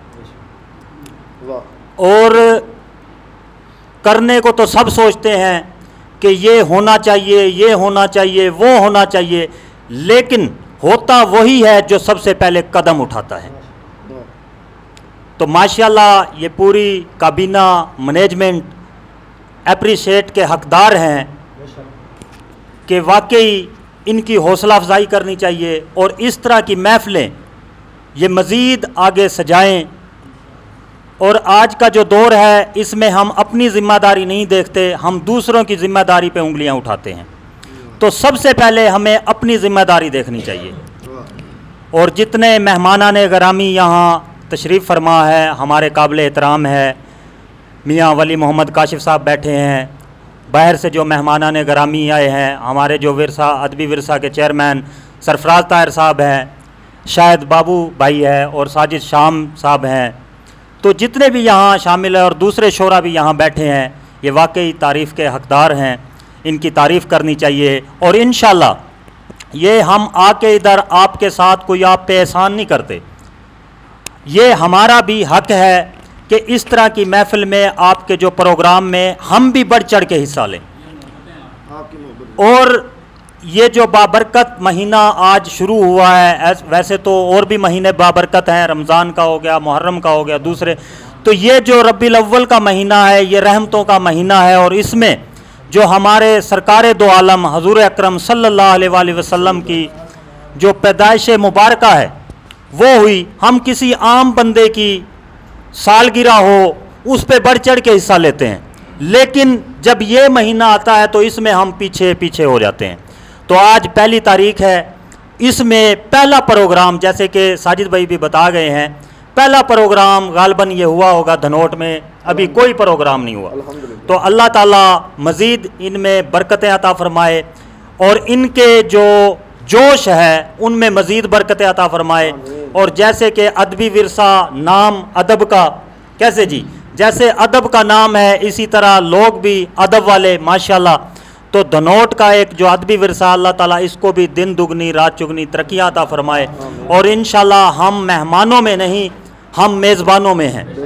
और करने को तो सब सोचते हैं कि ये होना चाहिए ये होना चाहिए वो होना चाहिए, लेकिन होता वही है जो सबसे पहले कदम उठाता है। तो माशाल्लाह ये पूरी काबीना मैनेजमेंट अप्रिशिएट के हकदार हैं कि वाकई इनकी हौसला अफजाई करनी चाहिए और इस तरह की महफ़िलें ये मज़ीद आगे सजाएं। और आज का जो दौर है इसमें हम अपनी ज़िम्मेदारी नहीं देखते, हम दूसरों की ज़िम्मेदारी पे उंगलियां उठाते हैं। तो सबसे पहले हमें अपनी ज़िम्मेदारी देखनी चाहिए। और जितने मेहमानाने गिरामी यहाँ तशरीफ़ फरमा है, हमारे काबिल एहतराम है, मियाँ वली मोहम्मद काशिफ़ साहब बैठे हैं, बाहर से जो मेहमानाने गिरामी आए हैं, हमारे जो विरसा अदबी विरसा के चेयरमैन सरफराज ताहिर साहब हैं, शायद बाबू भाई है और साजिद शाम साहब हैं, तो जितने भी यहाँ शामिल हैं और दूसरे शोरा भी यहाँ बैठे हैं, ये वाकई तारीफ़ के हकदार हैं। इनकी तारीफ़ करनी चाहिए। और इंशाल्लाह ये हम आके इधर आपके साथ कोई आप पे एहसान नहीं करते, ये हमारा भी हक है कि इस तरह की महफिल में आपके जो प्रोग्राम में हम भी बढ़ चढ़ के हिस्सा लें। और ये जो बाबरकत महीना आज शुरू हुआ है, वैसे तो और भी महीने बाबरकत हैं, रमज़ान का हो गया, मुहर्रम का हो गया, दूसरे, तो ये जो रब्बीउल अव्वल का महीना है ये रहमतों का महीना है। और इसमें जो हमारे सरकार दो आलम हजूर अकरम सल्लल्लाहु अलैहि वसल्लम की जो पैदाइश मुबारका है वो हुई, हम किसी आम बंदे की सालगिरह हो उस पे बढ़ चढ़ के हिस्सा लेते हैं, लेकिन जब ये महीना आता है तो इसमें हम पीछे पीछे हो जाते हैं। तो आज पहली तारीख है, इसमें पहला प्रोग्राम जैसे कि साजिद भाई भी बता गए हैं, पहला प्रोग्राम गालबन ये हुआ होगा धनोट में, अभी कोई प्रोग्राम नहीं हुआ। तो अल्लाह ताला मज़ीद इनमें बरकतें अता फरमाए और इनके जो जोश है उनमें मज़ीद बरकतें अता फरमाए। और जैसे कि अदबी विरसा नाम अदब का, कैसे जी, जैसे अदब का नाम है इसी तरह लोग भी अदब वाले माशाल्लाह। तो धनोट का एक जो अदबी विरसा, अल्लाह ताला इसको भी दिन दुगनी रात चुगनी तरक्कियाँ अता फरमाए। और इंशाल्लाह हम मेहमानों में नहीं, हम मेज़बानों में हैं,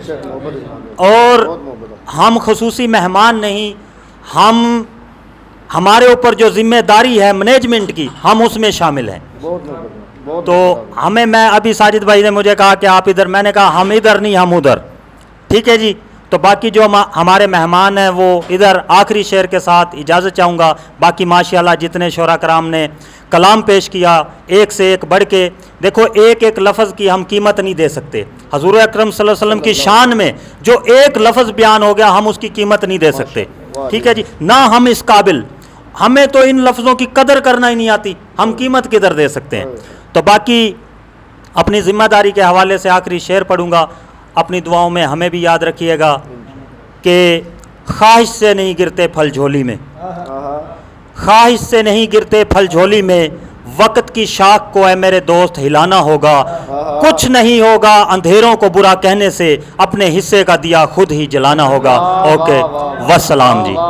और हम खुसूसी मेहमान नहीं, हम हमारे ऊपर जो जिम्मेदारी है मैनेजमेंट की हम उसमें शामिल हैं। तो हमें, मैं अभी साजिद भाई ने मुझे कहा कि आप इधर, मैंने कहा हम इधर नहीं हम उधर, ठीक है जी। तो बाकी जो हमारे मेहमान हैं वो इधर आखिरी शेर के साथ इजाज़त चाहूँगा। बाकी माशाल्लाह जितने शोरा कराम ने कलाम पेश किया एक से एक बढ़ के, देखो एक एक लफ्ज़ की हम कीमत नहीं दे सकते। हजूर अकरम सल्लल्लाहु अलैहि वसल्लम की शान में जो एक लफ्ज़ बयान हो गया हम उसकी कीमत नहीं दे सकते, ठीक है जी। ना हम इस काबिल, हमें तो इन लफ्ज़ों की कदर करना ही नहीं आती, हम कीमत किधर दे सकते हैं। तो बाकी अपनी ज़िम्मेदारी के हवाले से आखिरी शेर पढ़ूँगा, अपनी दुआओं में हमें भी याद रखिएगा कि ख्वाहिश से नहीं गिरते फल झोली में, ख्वाहिश से नहीं गिरते फल झोली में, वक्त की शाख को ऐ मेरे दोस्त हिलाना होगा, कुछ नहीं होगा अंधेरों को बुरा कहने से, अपने हिस्से का दिया खुद ही जलाना होगा। ओके, वस्सलाम जी।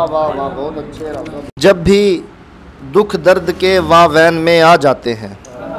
जब भी दुख दर्द के वावैन में आ जाते हैं,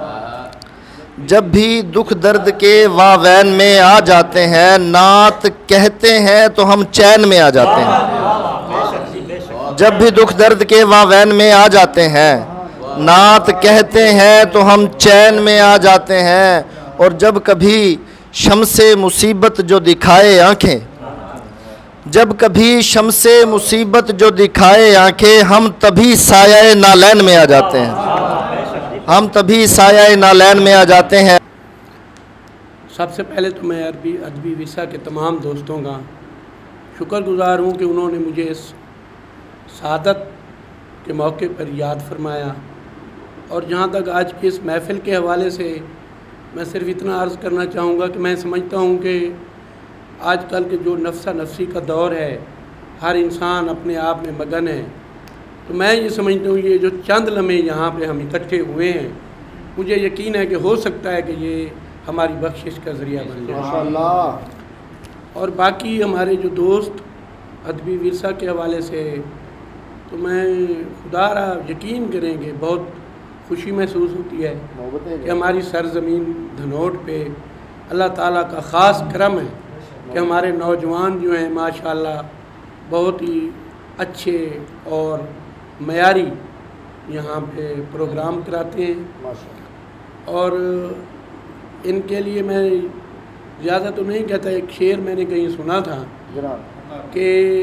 जब भी दुख दर्द के वावैन में आ जाते हैं, नात कहते हैं तो हम चैन में आ जाते हैं। जब भी दुख दर्द के वावैन में आ जाते हैं, नात कहते हैं तो हम चैन में आ जाते हैं। और जब कभी शम्से मुसीबत जो दिखाए आँखें, जब कभी शम्से मुसीबत जो दिखाए आँखें, हम तभी साया नालैन में आ जाते हैं, हम तभी साया नालैन में आ जाते हैं। सबसे पहले तो मैं अरबी अदबी विरसा के तमाम दोस्तों का शुक्रगुज़ार हूँ कि उन्होंने मुझे इस सादत के मौके पर याद फरमाया। और जहाँ तक आज की इस महफ़िल के हवाले से मैं सिर्फ इतना अर्ज़ करना चाहूँगा कि मैं समझता हूँ कि आजकल के जो नफ्सा नफसी का दौर है, हर इंसान अपने आप में मगन है। तो मैं ये समझता हूँ ये जो चंद लम्हे यहाँ पे हम इकट्ठे हुए हैं, मुझे यकीन है कि हो सकता है कि ये हमारी बख्शिश का ज़रिया बन जाए माशाअल्लाह। और बाकी हमारे जो दोस्त अदबी विरसा के हवाले से, तो मैं खुदारा यकीन करेंगे बहुत खुशी महसूस होती है कि हमारी सरज़मीन धनोट पे अल्लाह ताला का ख़ास करम है कि हमारे नौजवान जो हैं माशाअल्लाह बहुत ही अच्छे और मयारी यहाँ पे प्रोग्राम कराते हैं। और इनके लिए मैं ज़्यादा तो नहीं कहता, एक शेर मैंने कहीं सुना था कि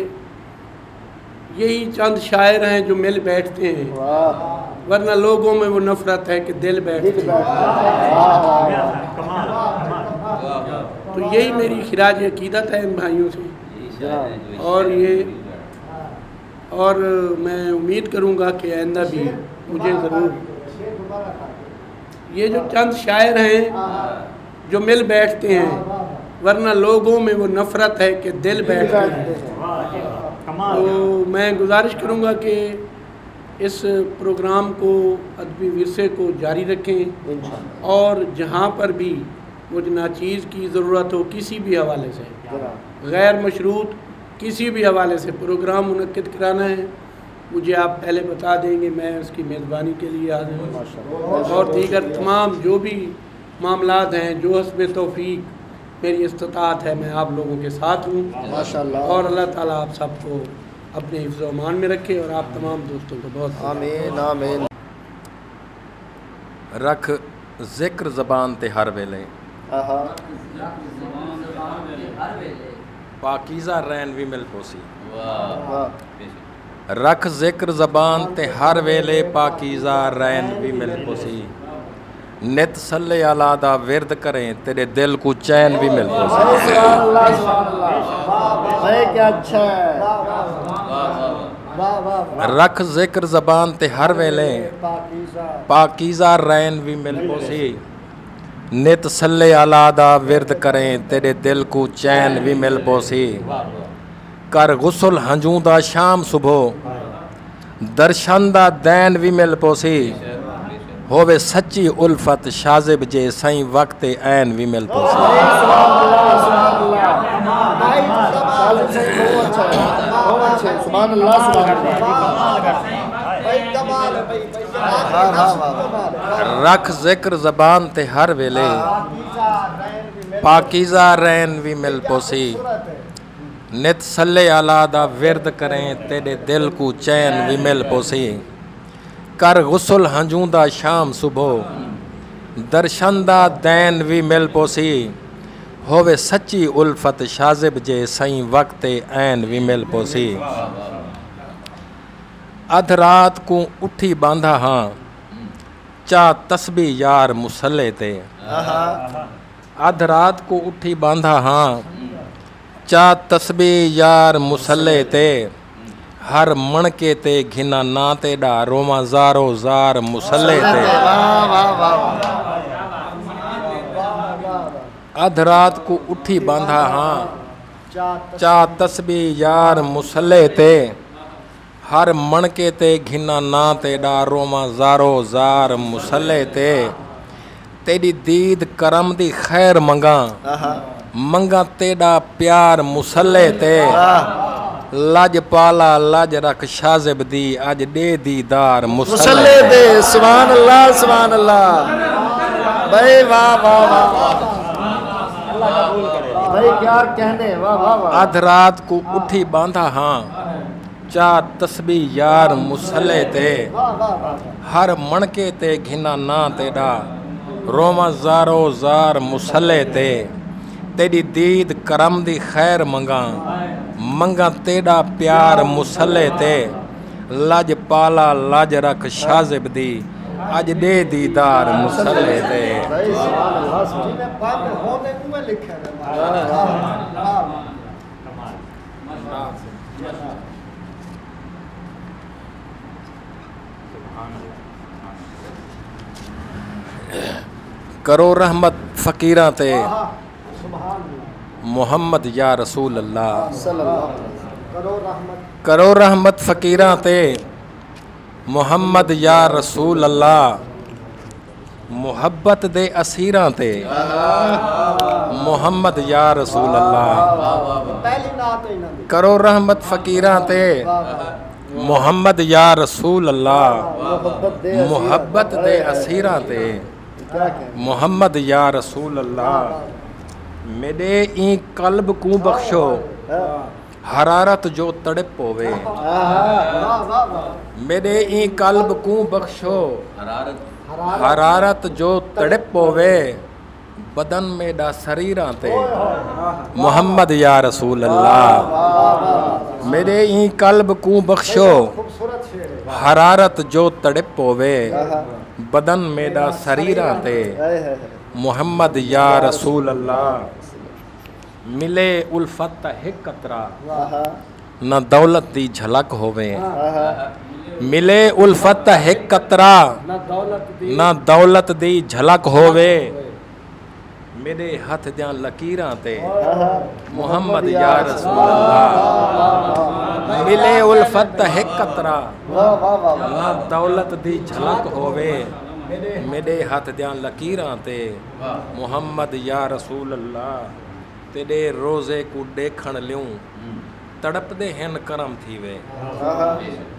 यही चंद शायर हैं जो मिल बैठते हैं, वरना लोगों में वो नफ़रत है कि दिल बैठते हैं। तो यही मेरी खिराज अकीदत है इन भाइयों से। और ये और मैं उम्मीद करूँगा कि आइंदा भी मुझे ज़रूर, ये जो चंद शायर हैं जो मिल बैठते हैं, वरना लोगों में वो नफ़रत है कि दिल बैठते हैं। तो मैं गुजारिश करूँगा कि इस प्रोग्राम को, अदबी विरसे को जारी रखें और जहाँ पर भी मुझे नाचीज़ की ज़रूरत हो किसी भी हवाले से, गैर मशरूत किसी भी हवाले से प्रोग्राम मुनक्किद कराना है, मुझे आप पहले बता देंगे, मैं उसकी मेज़बानी के लिए हाजिर हूँ। और दीगर तमाम जो भी मामलात हैं, जो हस्ब तौफीक मेरी इस्तिताअत है, मैं आप लोगों के साथ हूँ माशाअल्लाह। और अल्लाह ताला आप सबको अपने हिफ्ज़ व अमान में रखे और आप तमाम दोस्तों को बहुत आमीन आमीन। रख जिक्र ज़बान ते हर वेले, आहा पाकीज़ा रैन भी मिल पोसी। वाह रख जिक्र ज़बान ते हर वेले, पाकीज़ा रैन भी मिल पोसी। नित सल्ले अला दा विरद करें, तेरे दिल को चैन भी मिल पोसी। सुभान अल्लाह सुभान अल्लाह। भाई क्या अच्छा है। वाह वाह। रख जिक्र ज़बान ते हर वेले, पाकीज़ा रैन भी मिल पोसी। नित सल्ले अला दा विरद करें, तेरे दिल को चैन भी मिल पोसी। कर गुसल हंजू दा शाम सुबह, दर्शन दा दैन भी मिल पोसी। होवे सच्ची उल्फत शाजिब जे, सही वक्त ऐन भी मिल पोसी। सुभान अल्लाह सुभान अल्लाह। रख जिक्र ज़बान ते हर वेले, पाकीज़ा रैन भी मिल पोसी। नित सल्ले अला दा विरद करें, तेरे दिल को चैन भी मिल पोसी। कर गुसल हंजू दा शाम सुबह, दर्शन दा दैन भी मिल पोसी। होवे सच्ची उल्फत शाजिब जे, सही वक्त ऐन भी मिल पोसी। अध रात को उठी बांधा हाँ, चा तस्बी यार मुसल्ले ते। अध रात को उठी बांधा हाँ, चा तस्बी यार मुसल्ले ते। हर मणके ते घिना ना तेडा, रोमा ज़ारो ज़ार मुसल्ले ते। अध रात को उठी बांधा हाँ, चा तस्बी यार मुसल्ले ते। हर मणके ते घिना ना तेडा, रोमा ज़ारो ज़ार मुसल्ले ते। तेरी दीद करम दी खैर मंगा, मंगा तेडा प्यार मुसल्ले ते। लज पाला लज रख शाजिब दी, अज दे दीदार मुसल्ले दे। सुभान अल्लाह सुभान अल्लाह। भाई वाह वाह वाह। भाई क्या कहने, वाह वाह वाह। अध रात को उठी बांधा हाँ, चा तस्बी यार मुसल्ले ते। हर मणके ते घिना ना तेडा, रोमा ज़ारो ज़ार मुसल्ले ते। तेरी दीद करम दी खैर मंगा, मंगा तेरा प्यार मुसल्ले ते। लज पाला लज रख शाजिब दी, अज दे दीदार मुसल्ले ते। करो रहमत फकीरां ते, मुहम्मद या रसूल अल्लाह। करो रहमत फकीरां ते, मुहम्मद या रसूल अल्लाह। मुहब्बत दे असीरां ते, मुहम्मद या रसूल अल्लाह। करो रहमत फकीरां ते, मुहम्मद या रसूल अल्लाह। मुहब्बत दे असीरां ते, मुहम्मद या रसूल अल्लाह। मेरे ई कल्ब को बख्शो, हरारत जो तड़प होवे। मेरे ई कल्ब को बख्शो, हरारत जो तड़प होवे। बदन मेरा शरीरां ते, मुहम्मद या रसूल अल्लाह। मेरे ई कल्ब को बख्शो, हरारत जो तड़प होवे। बदन मेरा शरीरां ते, मुहम्मद या रसूल अल्लाह। मिले उल्फत हिक कतरा, न दौलत दी झलक होवे। मिले उल्फत हिक कतरा, न दौलत दी झलक होवे। मेरे हथ दियां लकीरां ते, मुहम्मद या रसूल अल्लाह। मिले उल्फत हिक कतरा, न दौलत दी झलक होवे। मेरे हथ दियां लकीरां ते, मुहम्मद या रसूल अल्लाह। तेरे रोज़े को देखण लियूं, तड़पदे हन करम थी वे।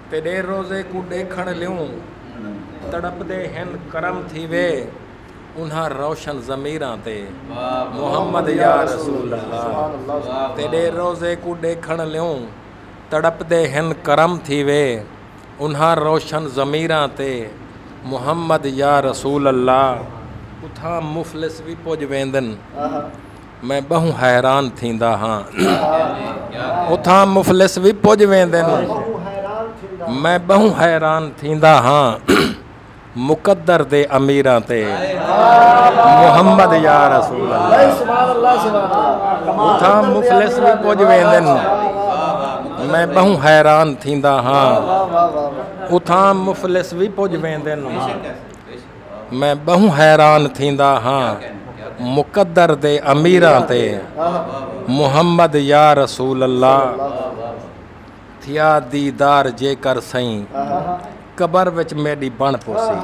तेरे रोज़े को देखण लियूं तड़पदे हिन करम थी वे उन्हां रोशन ज़मीरां ते मोहम्मद या रसूल अल्लाह। तेरे रोज़े को देखण लियूं तड़पदे हिन करम थी वे उन्हां रोशन ज़मीरां ते मोहम्मद या रसूल अल्लाह। उथां मुफ़लिस भी पुज वेंदन मैं बहु हैरान थींदा हाँ। उथां मुफ़लिस भी पुज वेंदन मैं बहु हैरान थींदा हाँ। मुक़द्दर दे अमीरां ते मोहम्मद या रसूल अल्लाह। उथां मुफ़लिस भी पुज वेंदन मैं बहु हैरान थींदा हाँ। उथां मुफ़लिस भी पुज वेंदन मैं बहु हैरान थींदा हाँ। मुक़द्दर दे अमीरां ते मोहम्मद या रसूल अल्लाह। थिया दीदार जेकर सईं कबर विच मेरी बण पोसी।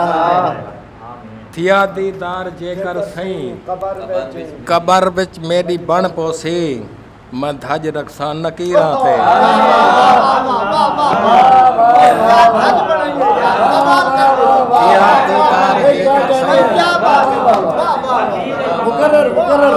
थिया दीदार जेकर सईं कबर विच मेरी बण पोसी मैं धज रखसा नकीरां ते। थिया दीदार जेकर सईं मुकर्रर मुकर्रर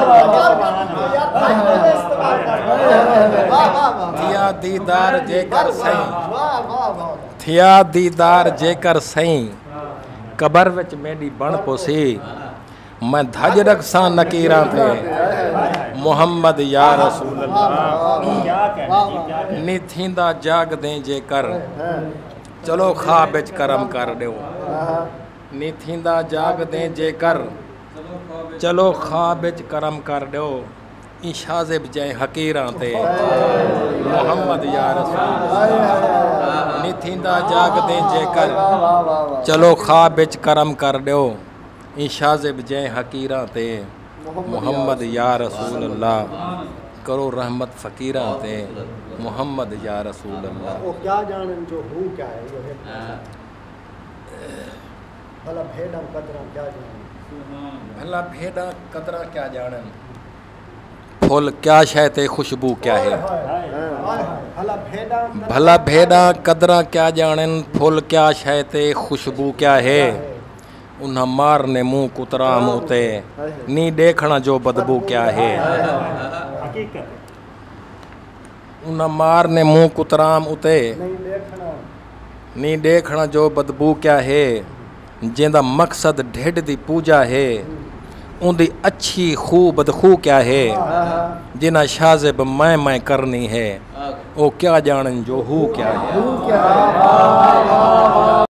थिया दीदार जेकर सईं थिया दीदार जेकर सईं कबर विच मेरी बण पोसी मैं धज रखसा नकीरां ते मोहम्मद या रसूल अल्लाह। नी थींदा जाग दें जेकर चलो खा बिच करम कर दियो। नी थींदा जाग दें जेकर चलो खा बिच करम कर दियो। इशाज़िब जै हकीरां ते मोहम्मद या रसूल। नी थींदा जाग दें जेकर चलो खा बिच करम कर दियो। इशाज़िब जै हकीरां ते मोहम्मद या रसूल अल्लाह। करो रहमत फ़कीरां ते मोहम्मद या रसूल अल्लाह। वो क्या जानन जो हूँ क्या है जो है भला भेड़ा कदरा क्या जानन। भला भेड़ा कदरा क्या जानन। फुल क्या शय ते खुशबू क्या है। भला भेड़ा कदरा क्या जानन फुल क्या शय ते खुशबू क्या है। उन्हें मारने मुँह कुतरा मुँह ते नी देखना जो बदबू क्या है। उन्हें मारने मुँह कुतराम उते नी देखना जो बदबू क्या है। जिंदा मकसद ढिड दी पूजा है उनकी अच्छी खूब बदखू क्या है। जिन्हें शाज़िब मैं मैं करनी है वो क्या जानन जो हूँ क्या है।